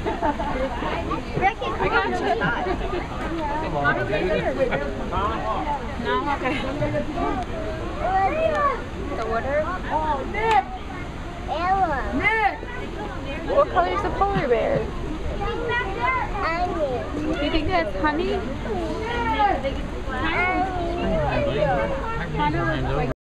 Ricky, I got you. No, okay. The water? Oh, Nick! Ella. Nick! What color is the polar bear? Honey. Do you think that's honey? Honey. Honey looks like